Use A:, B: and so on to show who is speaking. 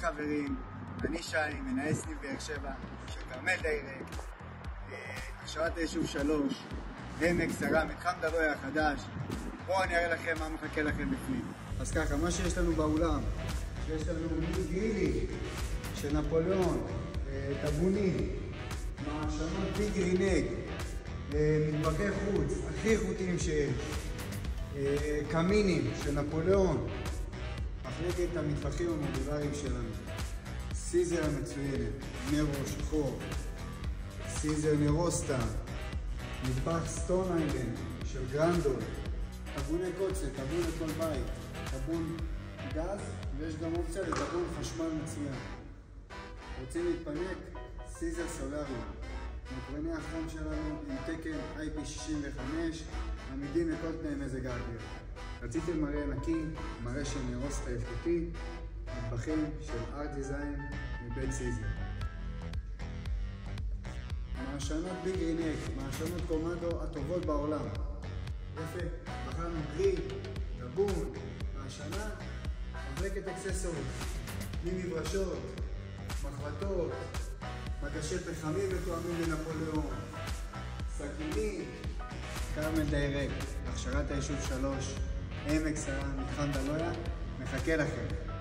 A: חברים, אני שי, מנהל סניף באר שבע של כרמל דיירקט, הכשרת היישוב 3, עמק שרה, מתחם דרויה החדש. בואו אני אראה לכם מה מחכה לכם בפנים. אז ככה, מה שיש לנו באולם, שיש לנו גרילי של נפוליאון, טבוני, מעשנות ביג רינג, מטבחי חוץ, הכי איכותיים שיש, קמינים של נפוליאון, מחלקת המטבחים המודולריים שלנו, סיזר המצוינת, נרו שחור, סיזר נרוסטה, מטבח סטון איילנד של גרנדול, טבוני קוצה, טבון לכל בית, טבון גז, ויש גם אופציה לטבון חשמל מצוין. רוצים להתפנק? סיזר סולארי. מקרני החום שלנו עם תקן IP65, עמידים לכל תנאי מזג האוויר. רציתם מראה נקי, מראה של נרוסטה איכותי, מטבחים של ארט דיזיין מבית סיזר. מעשנות ביג רינג, מעשנות קומנדו הטובות בעולם. יפה, בחרנו גריל, טבון, מעשנה, מחלקת אקססוריז, ממברשות, מחבטות, מגשי פחמים מתואמים לנפוליאון, סכינים. כרמל דיירקט, הכשרת היישוב 3, עמק שרה, מתחם דרויה, מחכה לכם.